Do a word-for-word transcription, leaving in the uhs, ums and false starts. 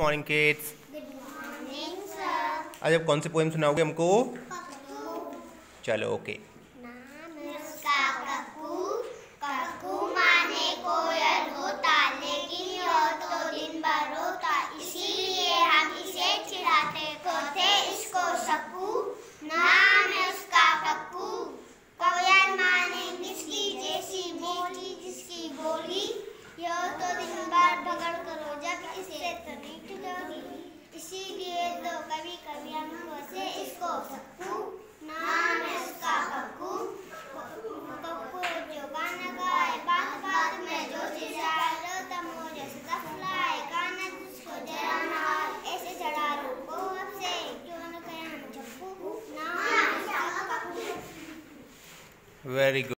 Morning kids. Good morning sir. आज आप कौन सी पोएम सुनाओगे हमको? चलो ओके। नाम उसका कक्कू, कक्कू माने कोयल होता, लेकिन यह तो दिन भर रोता, इसीलिए हम इसे चिढ़ाते कहते इसको सक्कू। नाम है उसका कक्कू, कोयल माने किसकी जैसी मीठी जिसकी बोली, यह तो दिन भर भगड़ करो जब इससे तो नहीं ठिठोली, इसीलिए तो कभी कभी हम कहते इसको सक्कू। नाम है उसका कक्कू, कक्कू जो गाना गाए बात बात में जो चिल्लाए, रोता मोर जैसे दफलाए, गाना जिसको जरा ना ऐसे चढ़ा रुको अब से, क्यों न कहें हम चप्पू। नाम है उसका कक्कू। Very good.